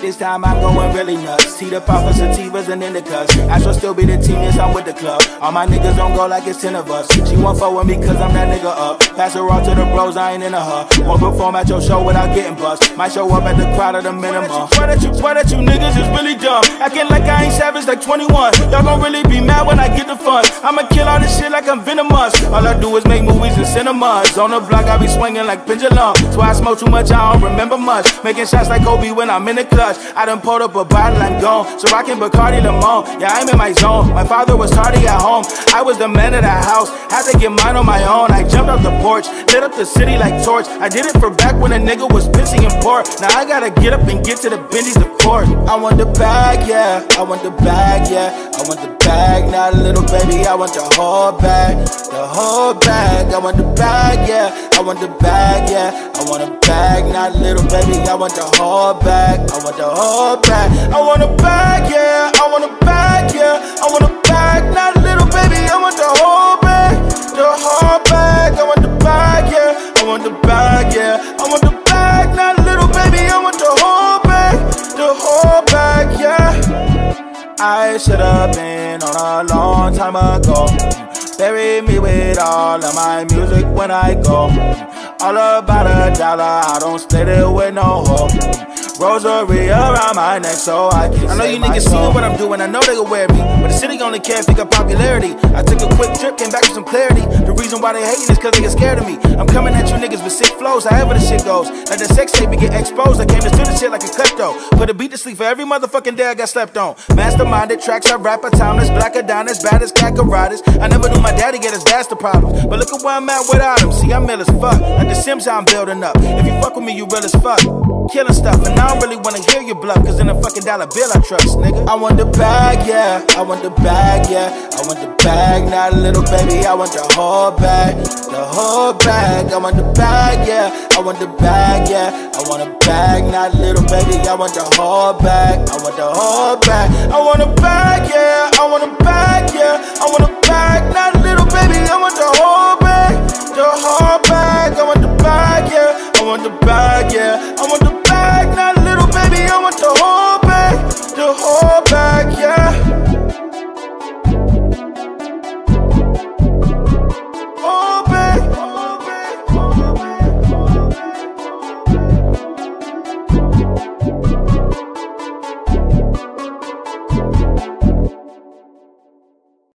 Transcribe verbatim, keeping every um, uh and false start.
this time I'm going really nuts. Teed up off of sativas and indicas. I shall still be the team, yes, I'm with the club. All my niggas don't go like it's ten of us. She won't fuck with me cause I'm that nigga up. Pass her off to the bros, I ain't into her. Won't perform at your show without getting bust. Might show up at the crowd at the minimum. Why that you, why that you niggas is really dumb? Acting like I ain't savage like twenty-one. Y'all gon' really be mad when I get the funds. I'ma kill all this shit like I'm venomous. All I do is make movies and cinemas. On the block I be swinging like pendulum. So I smoke too much, I don't remember much. Making shots like Kobe when I'm in the clutch. I done pulled up a bottle, I'm gone. So I can Bacardi Limon. Yeah, I'm in my zone. My father was tardy at home. I was the man of the house. Had to get mine on my own. I jumped off the porch, lit up the city like torch. I did it for back when a nigga was pissy and poor. Now I gotta get up and get to the bendies of court. I want the bag, yeah. I want the bag, yeah. I want the bag, not a little baby. I want the whole bag, the whole bag. I want the bag, yeah. I want the bag, yeah. I want a bag, not a little baby. I want the whole bag. I want the whole bag. I want a bag, yeah. I want a bag, yeah. I want a bag, not a little baby. I want the whole bag, the whole bag. I want the bag, yeah. I want the bag, yeah. I want the bag, not a little baby. I want the whole bag, the whole bag, yeah. I should have been on a long time ago. Bury me with all of my music when I go. All about a dollar, I don't stay there with no hope. Rosary around my neck so I can I know you niggas seeing what I'm doing, I know they aware of me. But the city only care if they got popularity. I took a quick trip, came back with some clarity. The reason why they hating is cause they get scared of me. I'm coming at you niggas with sick flows, however the shit goes. Like the sex tape, we get exposed. I came to do the shit like a klepto. Put a beat to sleep for every motherfucking day I got slept on. Masterminded tracks, I rap a timeless, black or down as bad as Kakarottis. I never knew my daddy get his that's the problem. But look at where I'm at without him. See, I'm ill as fuck. Like the Sims how I'm building up. If you fuck with me, you real as fuck. Killing stuff, and I don't really wanna hear your bluff, cause in a fucking dollar bill I trust, nigga. I want the bag, yeah. I want the bag, yeah. I want the bag, not a little baby. I want the whole bag, the whole bag. I want the bag, yeah. I want the bag, yeah. I want a bag, not a little baby. I want the whole bag, I want the whole bag. I want a bag, yeah. I want a bag, yeah. I want a